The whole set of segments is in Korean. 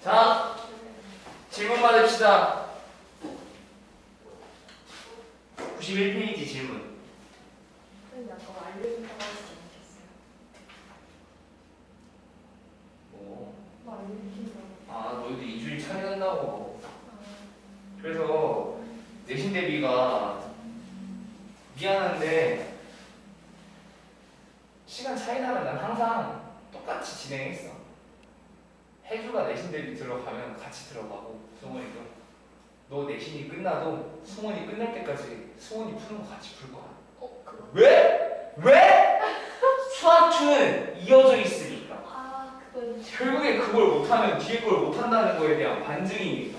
자, 질문 받읍시다. 91페이지 질문. 선생님 아까 알려준다고 하시지 않겠어요? 뭐? 뭐 알려주신다고. 아, 너희도 2주일 차례한다고. 그래서 내신 대비가 미안한데 시간 차이 나면 난 항상 똑같이 진행했어. 혜주가 내신 대비 들어가면 같이 들어가고 승원이도 너 내신이 끝나도 승원이 끝날 때까지 승원이 푸는 거 같이 풀 거야. 그거. 왜? 왜? 수학투는 이어져 있으니까. 아, 그건. 결국에 그걸 못하면 뒤에 걸 못한다는 거에 대한 반증이니까.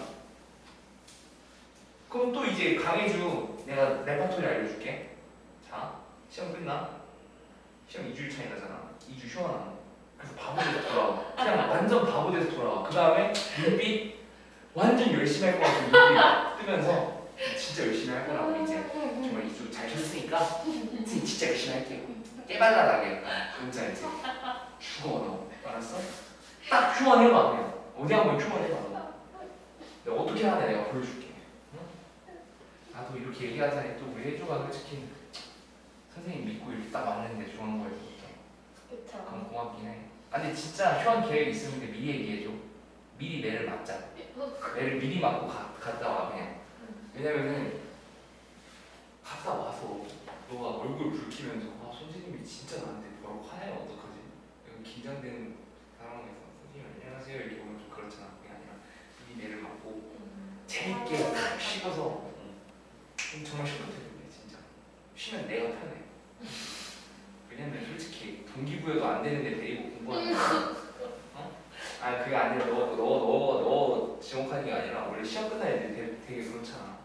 그럼 또 이제 강혜주 내가 레파토리 알려줄게. 자, 시험 끝나. 시험 2주일 차이 나잖아. 2주 휴원하는 거. 그래서 바보 돼서 돌아와. 그냥 완전 바보 돼서 돌아와. 그 다음에 눈빛 완전 열심히 할 것 같은 눈빛 뜨면서 진짜 열심히 할 거라고 이제 정말 2주 잘 쉬었으니까 선생님 진짜 열심히 할게요. 깨발랄하게 진짜 이제 죽어 너. 알았어? 딱 휴원해봐 그냥. 어디 한번 휴원해봐 너. 내가 어떻게 하냐 내가 보여줄게. 응? 나도 이렇게 얘기하자니 또 우리 혜주가 솔직히 선생님 믿고 이렇게 딱 왔는데 좋은 거예요. 그쵸. 그럼 고맙긴 해. 아니 진짜 휴원 계획 있으면 미리 얘기해줘. 미리 매를 맞자. 매를 미리 맞고 갔다 와 그냥. 왜냐면은 갔다 와서 너가 얼굴 붉히면서 아 선생님이 진짜 나한테 뭐라고 하냐면 어떡하지? 이런 긴장되는 상황에서 선생님 안녕하세요 이렇게 오면 좀 그렇잖아. 그게 아니라 미리 매를 맞고 재밌게 탁 쉬고서 정말 쉬어도 되는데 진짜 쉬면 내가 편해. 왜냐면 솔직히 동기부여도 안 되는데 데리고 공부하는 거. 어? 아 그게 아니라 너 지목하는 게 아니라 원래 시험 끝날 때 되게 그렇잖아.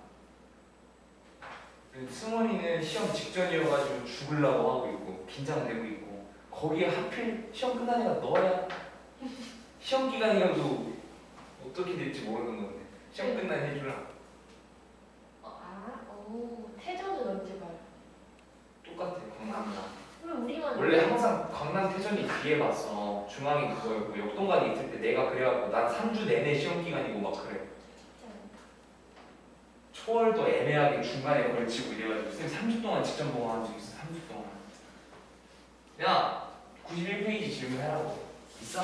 승원이는 시험 직전이어가지고 죽으려고 하고 있고 긴장되고 있고 거기에 하필 시험 끝나니까 너야. 시험 기간이라도 어떻게 될지 모르는 건데 시험 끝난 해주라. 태전은 언제 봐요? 똑같아 강남이랑. 그럼 우리만. 원래 항상 강남 태전이 뒤에 봤어. 중앙이 그거였고 역동관이 있을 때 내가 그래갖고 난 3주 내내 시험 기간이고 막 그래. 초월도 애매하게 중간에 걸치고 이래가지고 쌤 3주 동안 직전 보고한 적 있어. 3주 동안. 야 91페이지 질문해라고. 있어?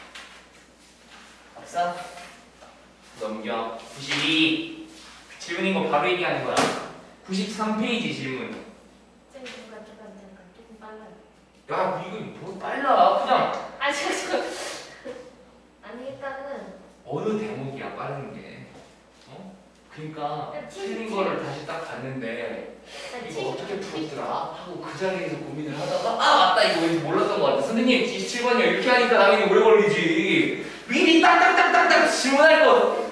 없어? 넘겨. 92 질문인 거 바로 얘기하는 거야. 93페이지 질문. 쌤 잠깐 조금 빨라요. 야 이거 뭐 빨라 그냥. 아니 아니 일단은 어느 대목이야 빠르는 게. 어? 그러니까 틀린 거를 다시 딱 봤는데 이거 어떻게 풀었더라 하고 그 자리에서 고민을 하다가 아 맞다 이거 왠지 몰랐던 것 같아. 선생님 27번이요 이렇게 하니까 당연히 오래 걸리지. 미리 딱딱딱딱딱 질문할 거.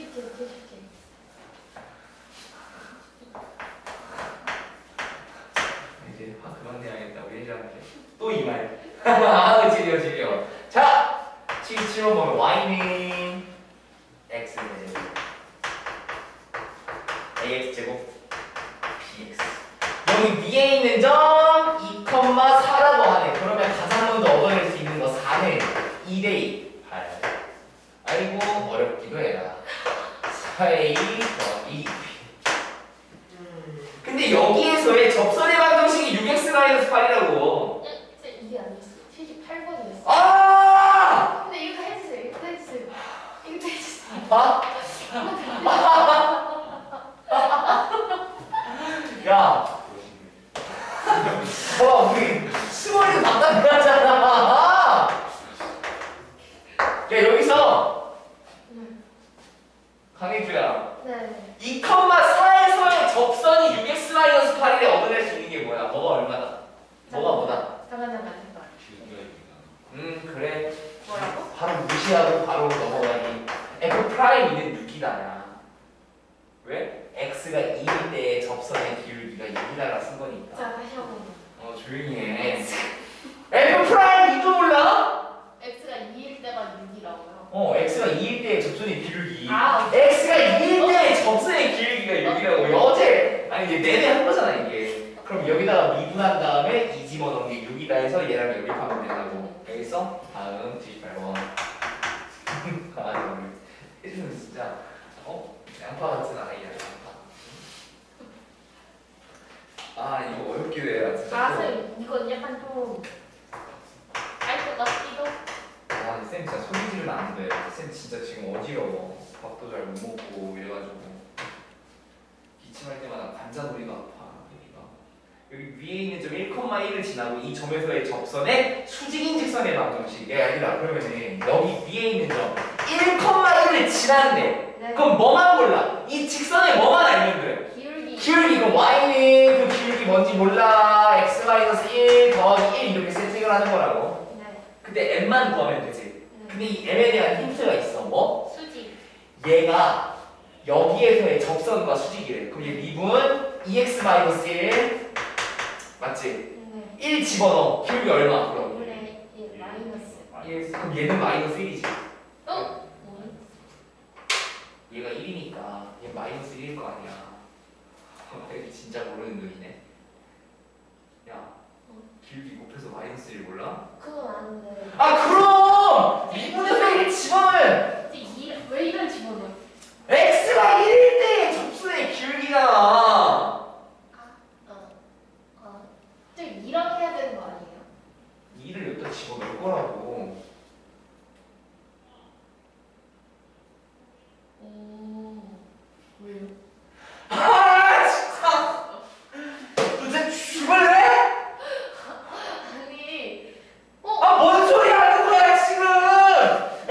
이제 화 그만 내야겠다 우리 혜주한테. 또 이 말. 아우 지려. 자 77번 보면 y는 x ax제곱 bx 여기 위에 있는 점 2,4라고 하네. 그러면 가장 먼저 얻어낼 수 있는 거 4는 2대2 8. 아이고 어렵기도 해라. 4a 더하기 2b. 근데 여기에서의 접선의 방정식이 6x-8이라고. 이게 아니었어. 78번이었어. 아! 근데 이거 해주세요. 이거 해주세요. 아? 야, 우리 수원이 바꿔나가잖아. 야, 여기서 강혜주야. 네. 2,4에서의 접선이 6x-8에 얻어낼 수 있는 게 뭐야? 뭐가 얼마다? 뭐가 뭐다? 잠깐. 그래. 뭐라고? 바로 무시하고 바로 넘어가기. f 프라임이는 6이다. 왜? x가 2일 때 접선의 기울기가 6이다라 쓴 거니까. 자, 다시 한번. 조용히 해. f 프라임 2도 몰라? x가 2일 때가 6이라고요? x가 2일 때의 접선의 기울기. 아, x가 2일 때의 접선의 기울기가 6이라고. 어제 아니 이제 내내 한 거잖아 이게. 그럼 여기다가 미분한 다음에 2 집어넣은 게 6이다 해서 얘랑 연립하면 된다고. 알겠어? 다음 98번. 아, 진짜 소리 지르면 안 돼. 쌤 진짜 지금 어지러워. 밥도 잘 못 먹고 이래가지고 기침할 때마다 관자놀이가 아파. 여기 위에 있는 점 1,1을 지나고 이 점에서의 접선의 수직인 직선의 방정식. 야 아니라 그러면은 여기 위에 있는 점 1,1을 지나는데 네. 그럼 뭐만 몰라? 이 직선에 뭐만 알면 돼? 기울기. 기울기. 그럼 y는 그 기울기 뭔지 몰라. x-1 더하기 1 이렇게 세팅을 하는 거라고. 네. 근데 m만 구하면 되지. 근데 이 m에 대한 힌트가 있어. 뭐? 수직. 얘가 여기에서의 접선과 수직이래. 그럼 얘 미분 2x-1 맞지? 네. 1 집어넣어. 기울기 얼마? 그럼 5분의 1 마이너스. 그럼 얘는 마이너스 1이지. 어? 뭐니? 얘가 1이니까 얘 마이너스 1일 거 아니야. 애기 진짜 모르는 놈이네. 야, 기울기 곱해서 마이너스 1 몰라? 그건 아는데. 아 그럼! 2분에서 1 집어넣으면 왜 이걸 집어넣어? x가 1일 때 접수의 기울기잖아. 저 2랑 해야 되는 거 아니에요? 2를 여기다 집어넣을 거라고. 왜요? 아 진짜! 너 진짜 죽을래? 아니. 아 뭔 소리 하는 거야 지금?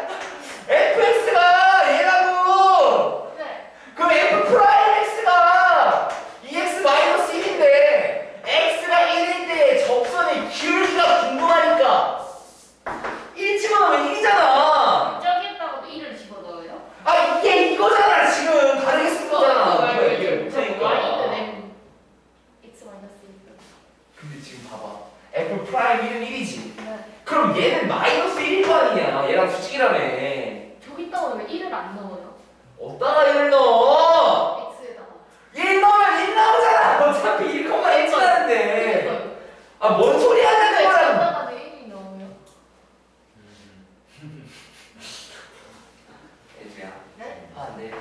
fx가 얘라고. 네. 그럼 f 프라임 x가 2x 마이너스 1인데 x가 1일 때 접선의 기울기가 궁금하니까 1 집어넣으면 1이잖아. 저기에다가도 1을 집어넣어요? 아 이게 이거잖아 지금. 다르게 쓴 거잖아. 그거 누가 얘기를 Y는 못하니까. M X 마이너스 1. 근데 지금 봐봐. f 프라임 1은 1이지. 네. 그럼 얘는 마이너스 1일 거 아니야. 얘랑 수직이라며. 저기다가 왜 1을 안 넣어요? 어디다가 1을 넣어? X에다가. 1 넣으면 1 나오잖아. 어차피 1,1 치라는데. 아 뭔 소리 하냐는 왜 거야. 저기다가 1이 넣어요? 애주야. 네? 아 네.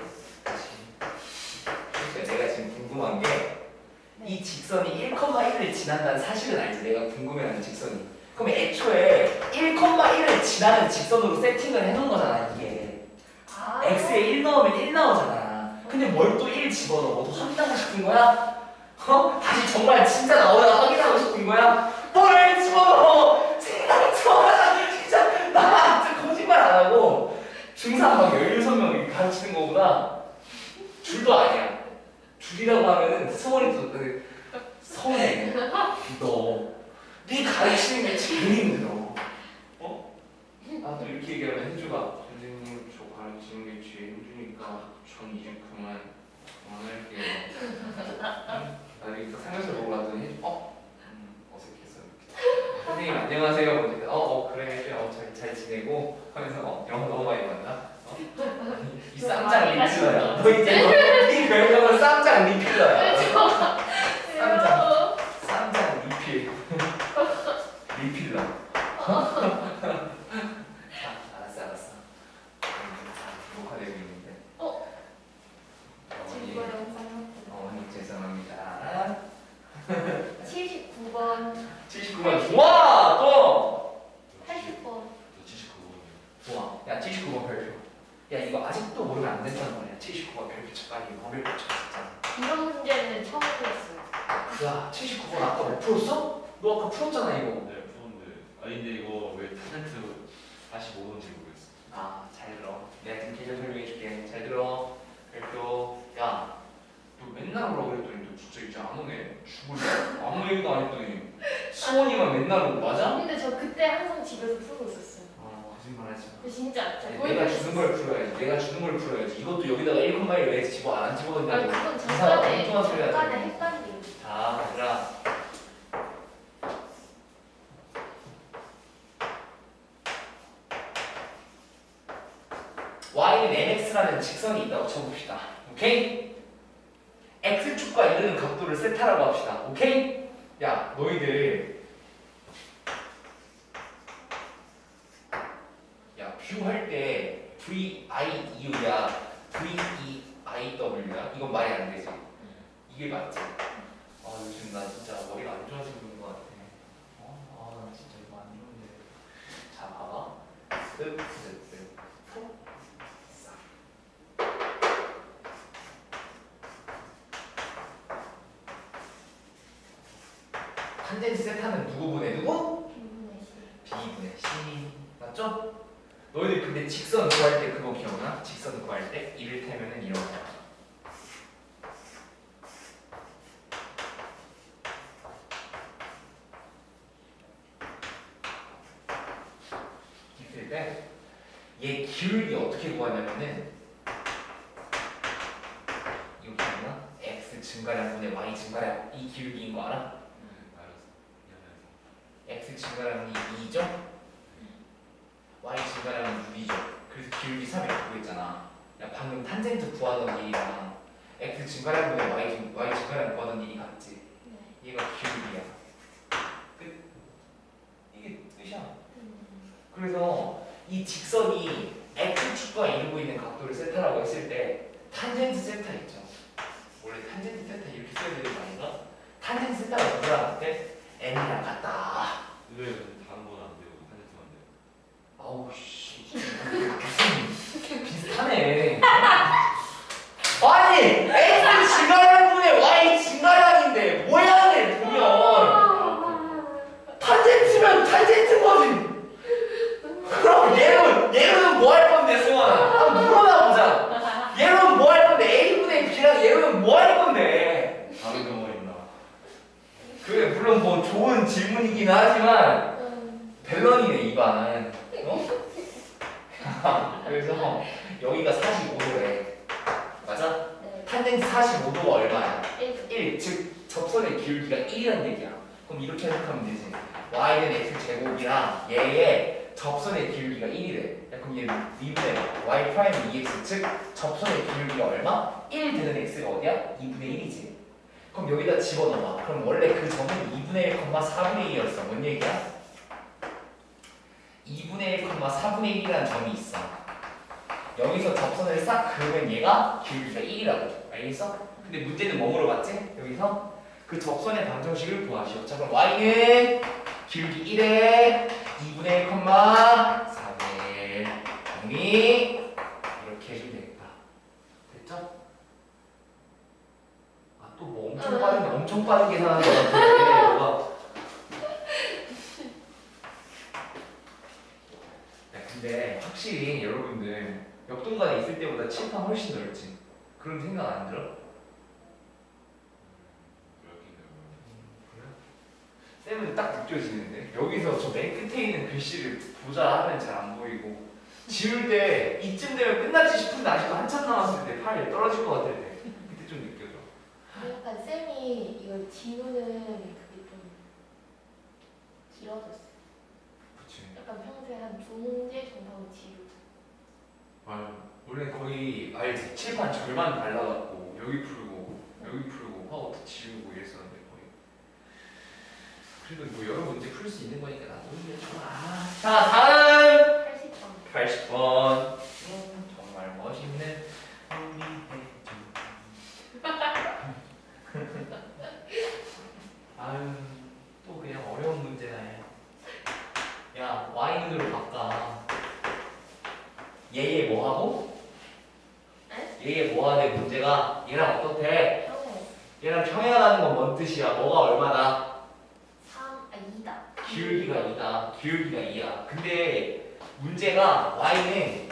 내가 지금 궁금한 게 이 직선이 1,1을 지난다는 사실은 알지. 내가 궁금해하는 직선이. 그럼 애초에 1,1을 지나는 직선으로 세팅을 해놓은 거잖아 이게. 아. x에 1 넣으면 1 나오잖아. 근데 뭘 또 1 집어넣어? 너 확인하고 싶은 거야? 다시 정말 진짜 나오나 확인하고 싶은 거야? 뭘 집어넣어? 생각 좀 하자. 진짜 나 진짜 거짓말 안 하고 중3 막 16명 가르치는 거보다 줄도 아니야. 줄이라고 하면은 서원이도 서운해. 네 가르치는 게 제일 힘들어. 나도 이렇게 얘기하면 혜주가 선생님 저 가르치는 게 제일 힘드니까 전 이제 그만할게요. 나 여기 상여서 보고 왔더니 혜주 어색했어. 선생님 안녕하세요. 그래 혜주 잘 지내고 하면서 영어 너무 많이 봤나? 이 쌈장 리필러야. 너 이제 네 별명은 쌈장 리필러야. 쌈장 리필. 리필러. 알았어. 녹화되고 있는데. 지금 영상 어머니 죄송합니다. 79번, 79번 좋아 또. 80번. 좋아. 야 79번 별표. 야 이거 아직도 모르면 안 된다는 말이야. 79번 별표 쳐 빨리 법을 붙여 진짜. 이런 문제는 처음 풀었어요. 야 79번 아까 못 풀었어? 너 아까 풀었잖아 이거. 네, 풀었는데. 근데 이거 왜 타젠트 45도인지 모르겠어. 잘 들어. 내가 지금 계속 설명해 줄게. 잘 들어. 별표. 야, 너 맨날 오라고 그랬더니 너 진짜 이제 안 오네. 죽을래. 아무 얘기도 안 했더니 수원이만 맨날 오고 맞아? 근데 저 그때 항상 집에서 풀고 있었어요. 거짓말하지 마. 근데 진짜 내가 주는 걸 풀어야지. 내가 주는 걸 풀어야지. 이것도 여기다가 1,1 왜 집어 안 집어 아니 넣냐고. 그건 이상한 엉뚱한 소리 하지. 잠깐에 헷갈리고. 자, 얘들아. y는 mx라는 직선이 있다고 쳐봅시다. 오케이? x축과 이르는 각도를 세타라고 합시다. 오케이? 야, 너희들 야, 뷰 할 때 VIU야 VEIW야? 이건 말이 안 되지. 이게 맞지? 요즘 나 진짜 머리가 안 좋아지고 있는 것 같아. 나 진짜 이거 안 좋은데. 자, 봐봐. 탄젠트 세타는 누구분의 누구? B분의 C. B분의 C. 맞죠? 너희들 근데 직선 구할 때 그거 기억나? 직선 구할 때 이를테면은 이런 거. 있을 때 얘 기울기 어떻게 구하냐면은 이거 기억나? x 증가량분의 y 증가량 이 기울기인 거 알아? x 증가량이 2죠? y 증가량은 6이죠. 그래서 기울기 3이라고 구했잖아. 야 방금 탄젠트 구하던 일이랑 x 증가량분의 y 증가량 구하던 일이 같지? 네. 얘가 기울기야. 끝. 이게 끝이야. 그래서 이 직선이 x축과 이루고 있는 각도를 세타라고 했을 때 탄젠트 세타 있죠. 원래 탄젠트 세타 이렇게 써야 되는 거 아닌가? 탄젠트 세타가 누구랑 같아? n이랑 같다. 왜 다른 건 안 되고 탄젠트만 돼요? 아우 씨 무슨 비슷하네. 아니 x 증가량분의 y 증가량인데 모양을 보면 탄젠트면 탄젠트 거지. 그럼 얘로는 뭐 할 건데 승환아? 한번 물어나 보자. 얘로는 뭐 할 건데? a분의 b랑 얘로는 뭐 할 건데? 다른 경우가 있나? 그래 물론 뭐 좋은 질문이긴 하지만 벨런이네 이반. 어? 그래서 여기가 45도래. 맞아? 네. 탄젠트 45도가 얼마야? 1. 1. 즉 접선의 기울기가 1이란 얘기야. 그럼 이렇게 해석하면 되지. y는 x제곱이랑 얘의 접선의 기울기가 1이래. 야, 그럼 얘는 2분의 y 프라임은 2x 즉 접선의 기울기가 얼마? 1 되는 x가 어디야? 2분의 1이지. 그럼 여기다 집어넣어. 그럼 원래 그 점은 2분의 1, 4분의 2였어. 뭔 얘기야? 2분의 1, 4분의 1이라는 점이 있어. 여기서 접선을 싹 그으면 얘가 기울기가 1이라고. 알겠어? 근데 문제는 뭐 물어봤지? 여기서 그 접선의 방정식을 구하시오. 자 그럼 y는 기울기 1에 2분의 1, 4분의 1 정리. 이렇게 해주면 되겠다. 됐죠? 아 또 뭐 엄청 빠른 계산하는 거 같은데 뭐가. 근데 확실히 여러분들 역동관에 있을 때보다 칠판 훨씬 넓지. 그런 생각 안 들어? 그렇긴 해요. 그래? 쌤은 딱 느껴지는데 여기서 저 맨 끝에 있는 글씨를 보자 하면 잘 안 보이고 지울 때 이쯤 되면 끝났지 싶은데 아직도 한참 남았을 때 팔이 떨어질 것 같을 때 그때 좀 느껴져. 약간 쌤이 이걸 지우는 그게 좀 길어졌어요. 그치. 약간 평소에 한 2문제 정도는 지우고. 아 원래 거의 알지? 칠판 절반 발라갖고 여기 풀고 하고 또 지우고 이랬었는데 거의. 그래도 뭐 여러 문제 풀 수 있는 거니까 나도 이게 좋아. 자 다음 80번. 80번. 정말 멋있는 우리 아유 또 그냥 어려운 문제다 해. 야 y눈으로 바꿔. 얘의 뭐하고? 에? 얘의 뭐하대 문제가 얘랑 어떻대? 평에 얘랑 평행하다는 건 뭔 뜻이야? 뭐가 얼마나? 2다. 기울기가 2다. 기울기가 2야. 근데 문제가 y는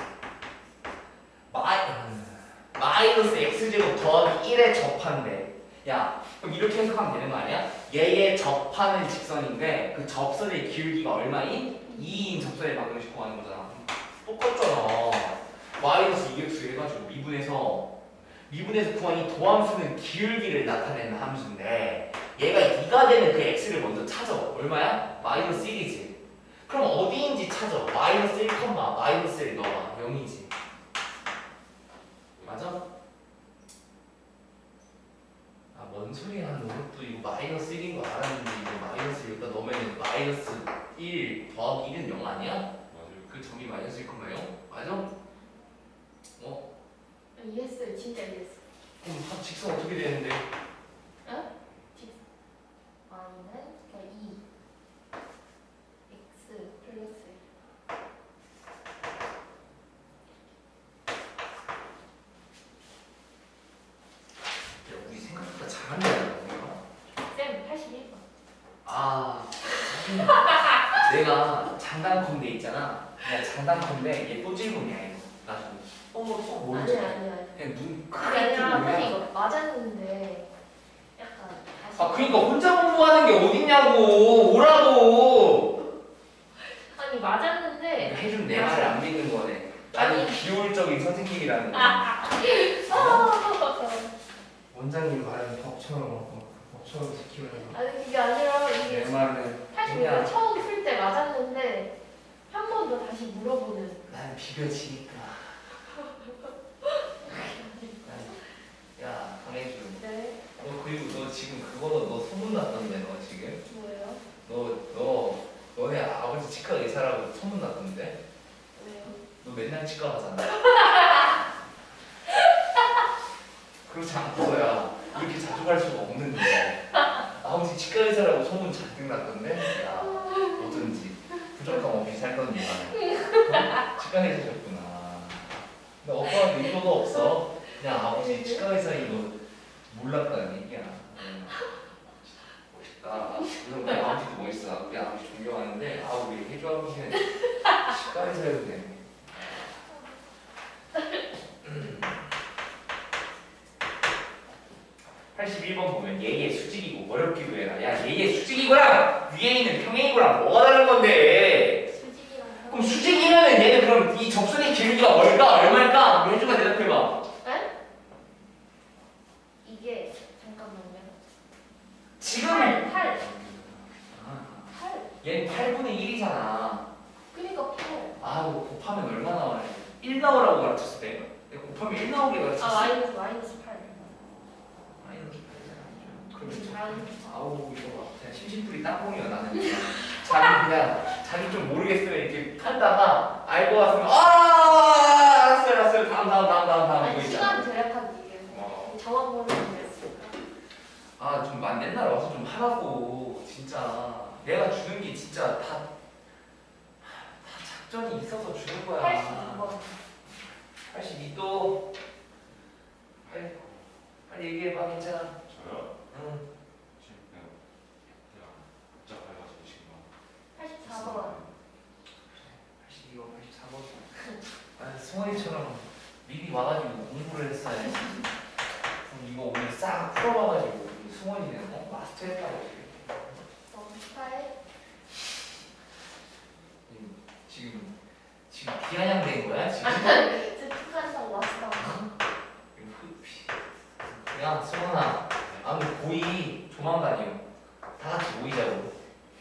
마이너스 x제곱 더하기 1에 접한대. 야 그럼 이렇게 해석하면 되는 거 아니야? 얘의 접하는 직선인데 그 접선의 기울기가 얼마인? 2인 접선의 방정식 구하는 거잖아. 똑같잖아. 마이너스 2x 해가지고 미분에서 구한 이 도함수는 기울기를 나타내는 함수인데 얘가 2가 되는 그 x를 먼저 찾아. 얼마야? 마이너스 1이지. 그럼 어디인지 찾아. 마이너스 1, 마이너스 1 넣어봐. 0이지. 맞아? 아, 뭔 소리야. 너도 이거 마이너스 1인 거 알았는데 이거 마이너스 여기다 넣으면 마이너스 1 더하기 1은 0 아니야? 맞아요. 그 점이 마이너스 1,0 맞아? 어? 이해했어요. 진짜 이해했어요. 그럼 직선 어떻게 되는데? y는 그냥 2 x 플러스 장단컨대 있잖아. 그냥 장단컨대 얘 또 찔금이야 이거. 나중에. 또 모르지. 아니야. 그냥 눈 그게 크게 아니라 뜨고 사실 그냥. 이거 맞았는데 약간 다시. 아 그러니까 혼자 공부하는 게 어딨냐고. 오라고. 아니 맞았는데. 해준 내 말을 안 믿는 거네. 나는 비효율적인 선생님이라는 거. 원장님 말은 법처럼 지키면. 아니 그게 아니라 이게 내 말은 사실 그냥 이거 처음 풀 때 맞았는데 한 번 더 다시 물어보는. 난 비벼지니까. 야 강혜준. 네. 너 그리고 너 지금 그거 너 소문났던데 너 지금. 뭐예요? 너네 아버지 치과 의사라고 소문났던데. 왜요? 너 맨날 치과 가잖아. 그렇지 않고서야 이렇게 자주 갈 수가 없는데 아버지 치과 의사라고 소문 잔뜩 났던데. 야 어쩐지 부족함 없이 살던 니가 치과 의사셨구나. 근데 오빠는 의도도 없어. 그냥 아버지 치과 의사인 거 몰랐다는 얘기야. 멋있다. 그래서 우리 아버지도 멋있어. 우리 아버지 존경하는데 우리 혜주 아버지는 치과 의사여도 되네. 81번 보면 얘의 수직이고 어렵기도 해라. 야 얘의 수직이고랑 위에 있는 평행이고랑 뭐가 다른 건데? 수직이랑. 그럼 수직이면은 얘는 그럼 이 접선의 길이가 얼마일까? 혜주가 대답해봐. 에? 이게 잠깐만요. 지금 8. 얘는 8분의 1이잖아. 그니까 8. 너 곱하면 얼마 나와요? 1 나오라고 가르쳤을 때 내가 곱하면 1 나오게 가르쳤어. 마이너스 8. 마이너스 8이잖아. 그러면 이거 봐. 그냥 심심풀이 땅콩이야 나는. 자기 좀 모르겠으면 이렇게 하다가 알고 왔으면 알았어요. 다음 이거 있잖아. 시간 절약하기 위해서 정확 모르는 거였으니까. 좀 맨날 와서 좀 하라고. 진짜 내가 주는 게 진짜 다 작전이 있어서 주는 거야. 82번. 82도. 빨리 얘기해봐. 괜찮아. 저요? 응. 지금 그냥 복잡해가지고 지금 84번. 82번, 84번. 승원이처럼 미리 와가지고 공부를 했어야지. 그럼 이거 오늘 싹 풀어봐가지고 승원이는 마스터했다고 축하해. 지금 비아냥된 거야 지금? 진짜 축하한다고 왔어. 야 승원아, 모이 조만간이요. 다 같이 모이자고.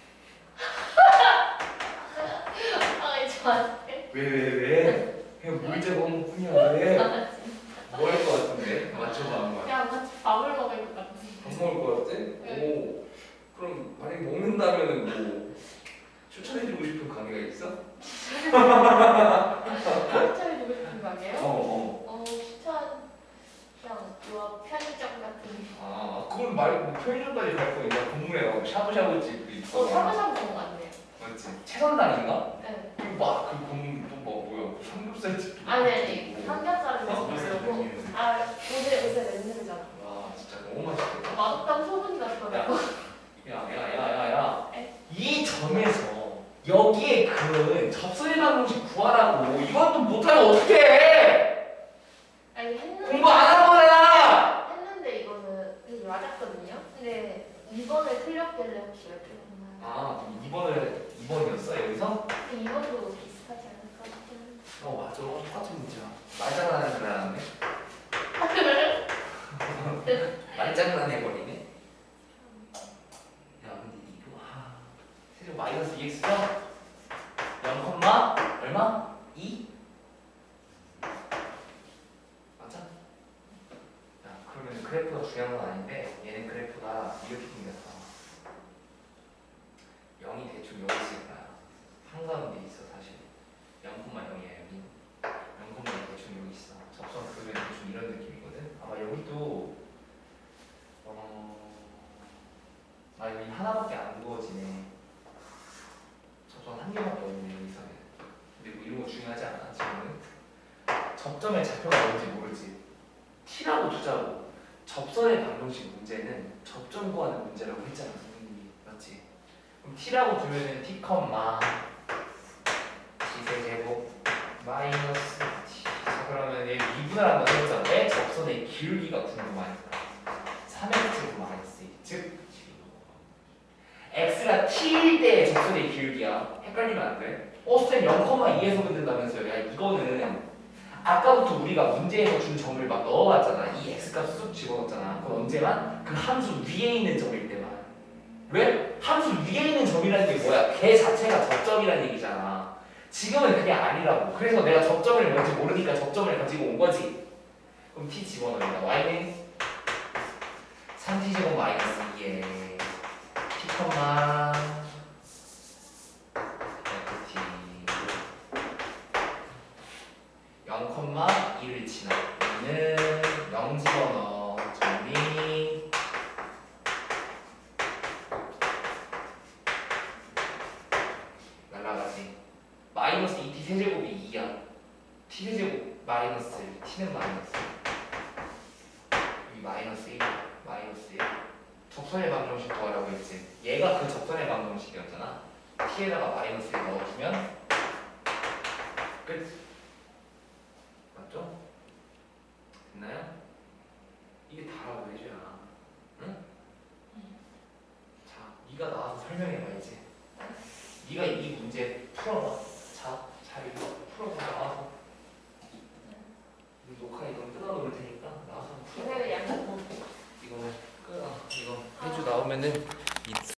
저한테. 왜? 그냥 모이자고 한 것뿐이야. 왜? 뭐 할 것 같은데? 맞춰봐 한번. 그냥 같이 밥을 먹을 것 같아. 밥 먹을 것 같아? 오. 그럼 만약에 먹는다면은 뭐 추천해주고 싶은 가게가 있어? 추천해주고 싶은 가게요? 추천. 그냥 뭐 편의점 같은. 그걸 말고 편의점까지 갈 거 있나? 동물에 가고 샤브샤브 집도 있어. 샤브샤브 좋은 거 같네요. 맞지? 채선당인가? 네. 그리고 그 건물 또 뭐야? 삼겹살 집도 아니 있고. 삼겹살은 먹고 요새 렌즈잖아. 와 진짜 너무 맛있겠다. 맛있다고 소문이 났더라고. 야. 에? 이 점에서 여기에 그 접선의 방정식 구하라고. 이것도 못하면 어떡해? 아니 했는데. 공부 안 한 거잖아. 했는데 이거는 되게 맞았거든요. 근데 2번을 틀렸길래 혹시 왜 틀렸나? 2번이었어 여기서? 2번도 비슷하지 않을까 싶긴 맞아. 똑같은 문제야. 말장난하는 줄 알았네. 말장난해버리네. 야 근데 이거 세종 마이너스 2x죠? 0, 얼마? 2? 맞아? 야 그러면 그래프가 중요한 건 아닌데 얘는 그래프가 이렇게 생겼어. 0이 대충 여기 있을 거야. 한가운데 있어 사실. 0,0이야 여기. 0,2 대충 여기 있어. 접선 그러면 대충 이런 느낌이거든. 아마 여기도 여기 하나밖에 안 그어지네. 접선 한 개밖에 없네 여기서는. 근데 뭐 이런 거 중요하지 않아 지금은. 접점의 좌표가 뭔지 모르지. t라고 두자고. 접선의 방정식 문제는 접점 구하는 문제라고 했잖아 선생님이. 맞지? 그럼 t라고 두면은 t, 마이너스 t. 자 그러면 얘 미분을 한번 해보자. 왜 접선의 기울기가 궁금하니까. 3x 마이너스 1. 즉 x가 t일 때의 접선의 기울기야. 헷갈리면 안 돼. 쌤 0,2에서 분된다면서요. 야 이거는 아까부터 우리가 문제에서 준 점을 막 넣어봤잖아. 이 x값 쑥 집어넣었잖아. 그건 언제만? 그 함수 위에 있는 점일 때만. 왜? 함수 위에 있는 점이라는 게 뭐야? 걔 자체가 접점이라는 얘기잖아. 지금은 그게 아니라고. 그래서 내가 접점을 뭔지 모르니까 접점을 가지고 온 거지. 그럼 t 집어넣는다. y는 3t제곱 마이너스 2에 t 컴마 ft 0,2를 지나. 우리는 0 집어넣어. 정리. 날라가지. 마이너스 2t 세제곱이 2야. t 세제곱 마이너스 1. t는 마이너스. 여기 마이너스 1. 마이너스 1. 접선의 방정식 구하라고 했지. 얘가 그 접선의 방정식이었잖아. t에다가 마이너스 1 넣어주면 끝. 맞죠? 됐나요? 이게 다라고 해줘야. 응? 자, 네가 나와서 설명해봐야지. 네가 이 문제 풀어봐. 자, 잘 이거 풀어서 나와서. 녹화 이건 끊어놓을 테니까 나와서 풀어. 선생님 양쪽 이거는 끊어. 이거 해주 나오면은 이